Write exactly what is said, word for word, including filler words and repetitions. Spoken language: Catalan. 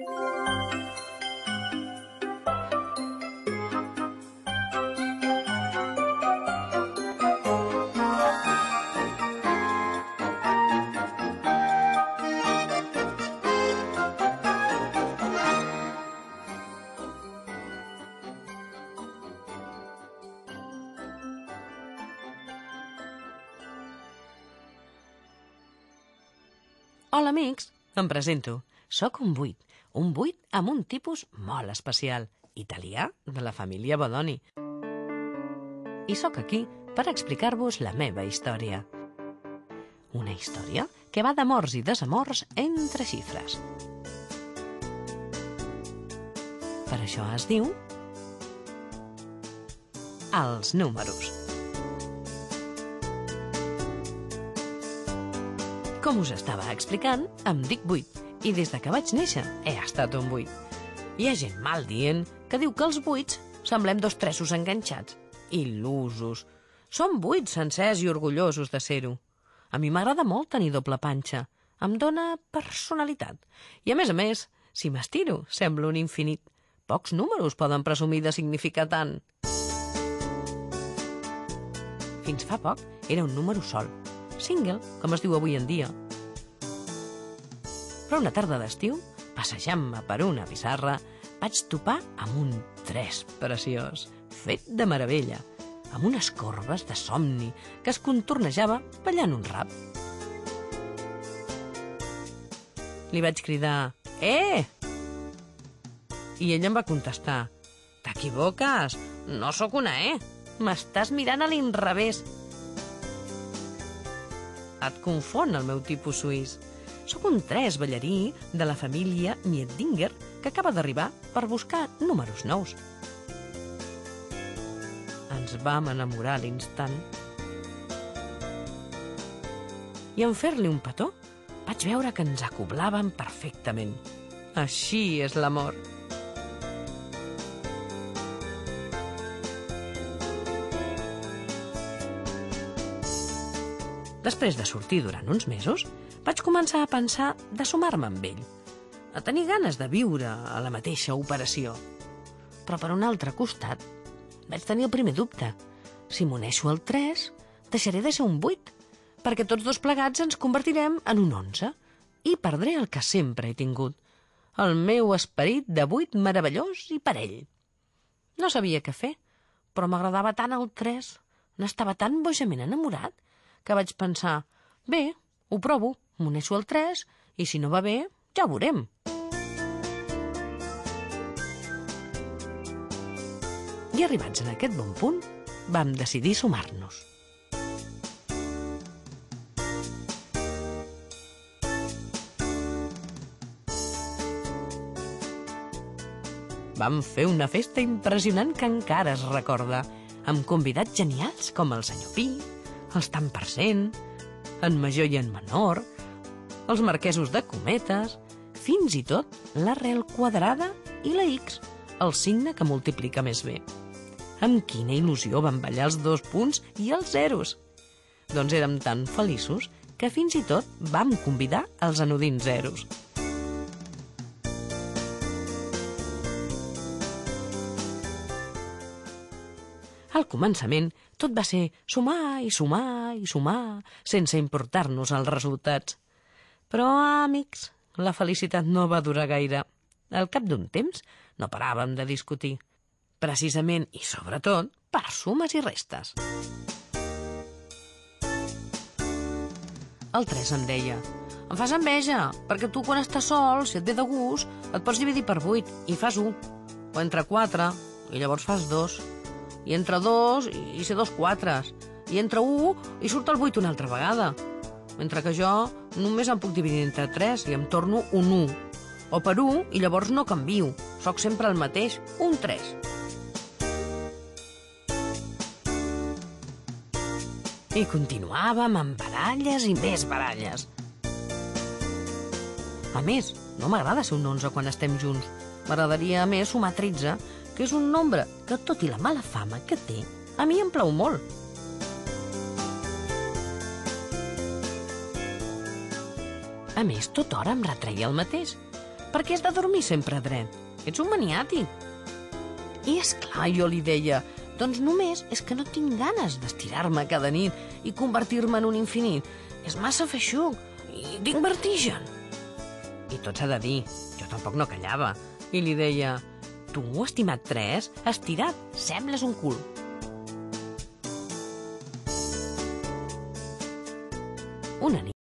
Hola, amics. Em presento. Soc un vuit. Un vuit amb un tipus molt especial, italià de la família Bodoni. I sóc aquí per explicar-vos la meva història. Una història que va d'amors i desamors entre xifres. Per això es diu Els números. Com us estava explicant, em dic vuit i des de que vaig néixer he estat un vuit. Hi ha gent mal dient que diu que els vuits semblem dos tressos enganxats. Il·lusos. Som vuits sencers i orgullosos de ser-ho. A mi m'agrada molt tenir doble panxa. Em dóna personalitat. I a més a més, si m'estiro, sembla un infinit. Pocs números poden presumir de significar tant. Fins fa poc era un número sol. Single, com es diu avui en dia. Però una tarda d'estiu, passejant-me per una pissarra, vaig topar amb un tres preciós, fet de meravella, amb unes corbes de somni que es contornejava ballant un rap. Li vaig cridar, «Eh!» I ell em va contestar, «T'equivoques, no sóc una E, m'estàs mirant a l'inrevés». Et confon el meu tipus suís. Soc un tres ballarí de la família Mietdinger que acaba d'arribar per buscar números nous. Ens vam enamorar a l'instant. I en fer-li un petó vaig veure que ens acoblàvem perfectament. Així és l'amor. Després de sortir durant uns mesos, vaig començar a pensar de sumar-me amb ell, a tenir ganes de viure a la mateixa operació. Però per un altre costat, vaig tenir el primer dubte. Si m'uneixo al tres, deixaré de ser un vuit, perquè tots dos plegats ens convertirem en un onze i perdré el que sempre he tingut, el meu esperit de vuit meravellós i parell. No sabia què fer, però m'agradava tant el tres, n'estava tan bojament enamorat, que vaig pensar, bé, ho provo, m'uneixo al tres, i si no va bé, ja ho veurem. I arribats en aquest bon punt, vam decidir sumar-nos. Vam fer una festa impressionant que encara es recorda, amb convidats genials com el senyor Pi, els tant per cent, en major i en menor, els marquesos de cometes, fins i tot l'arrel quadrada i la X, el signe que multiplica més bé. Amb quina il·lusió van ballar els dos punts i els zeros. Doncs érem tan feliços que fins i tot vam convidar els anodins zeros. Al començament, tot va ser sumar i sumar i sumar, sense importar-nos els resultats. Però, amics, la felicitat no va durar gaire. Al cap d'un temps, no paràvem de discutir. Precisament i sobretot per sumes i restes. El tres em deia, em fas enveja, perquè tu quan estàs sol, si et ve de gust, et pots dividir per vuit i fas un. O entre quatre, i llavors fas dos. I entre dos, i ser dos quatres. I entre un, i surt el vuit una altra vegada. Mentre que jo només em puc dividir entre tres i em torno un u. O per un, i llavors no canvio. Soc sempre el mateix, un tres. I continuàvem amb baralles i més baralles. A més, no m'agrada ser un onze quan estem junts. M'agradaria, a més, sumar tretze, que és un nombre que, tot i la mala fama que té, a mi em plau molt. A més, tota hora em retreia el mateix. per què has de dormir sempre dret? Ets un maniàtic. I és clar, jo li deia, doncs només és que no tinc ganes d'estirar-me cada nit i convertir-me en un infinit. És massa feixuc i tinc vertigen. I tot s'ha de dir, jo tampoc no callava. I li deia, tu, estimat tres, estirat, sembles un cul. Una nit